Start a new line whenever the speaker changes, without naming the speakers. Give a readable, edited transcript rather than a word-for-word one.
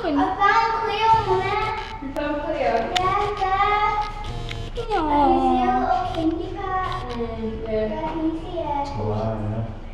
I found Cleo, Mama.
You found Cleo?
Yeah, Dad.
Nhỏ.
Can you see a little pinky pat?
Yeah.
Dad, can you see it?
Wow, yeah.